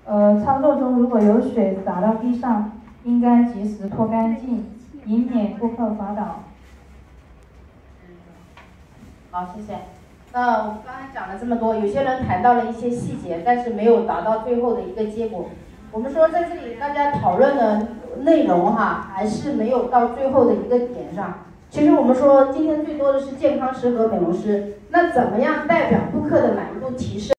操作中如果有水洒到地上，应该及时拖干净，以免顾客滑倒。 好，谢谢。那我们刚才讲了这么多，有些人谈到了一些细节，但是没有达到最后的一个结果。我们说在这里大家讨论的内容还是没有到最后的一个点上。其实我们说今天最多的是健康师和美容师，那怎么样代表顾客的满意度提升？